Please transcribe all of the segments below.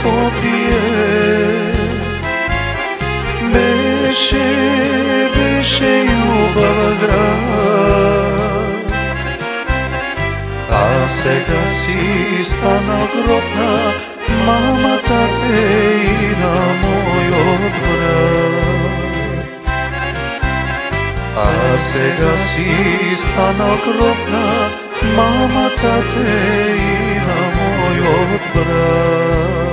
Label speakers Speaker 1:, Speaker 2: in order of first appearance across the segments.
Speaker 1: Skopje Беше, беше Любав град, а сега си стана гробна мамата те и на моят брат. А сега си стана гробна мамата те и на моят брат.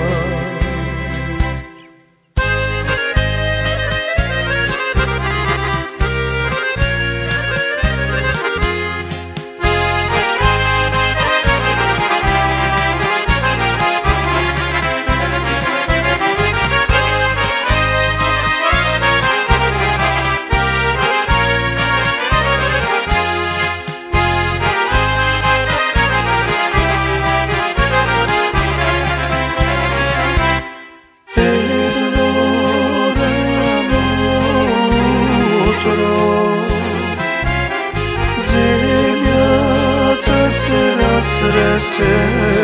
Speaker 1: Земята се разтресе,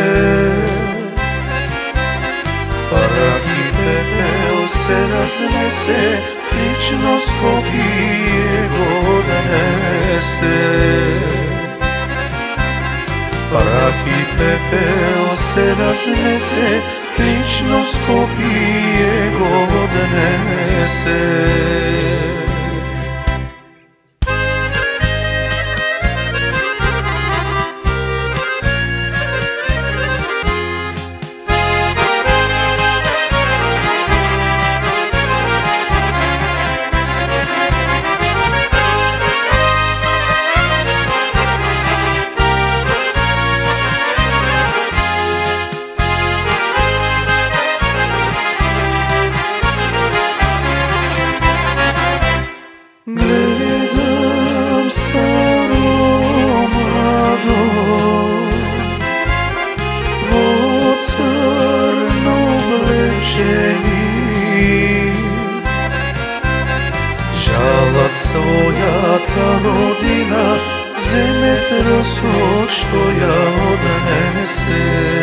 Speaker 1: прах и пепел се разнесе, лично Скопие го донесе. Прах и пепел се разнесе, лично Скопие го донесе. Гледам старо младо во црно облечени, жалат својата родина, земјотресот што ја однесе.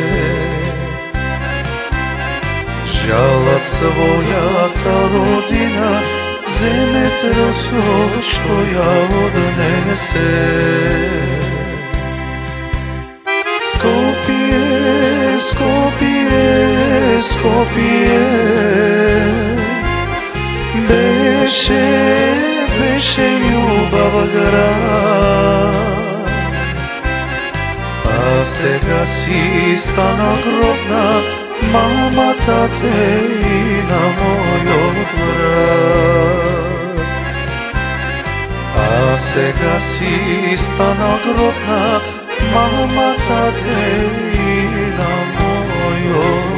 Speaker 1: Жалат својата родина, земјотресот што ја однесе. Скопје, Скопје, Скопје, беше, беше љубав град, а сега си стана гробна мамата те и на мојот брат. А сега си стана гробна мамата те и на мојот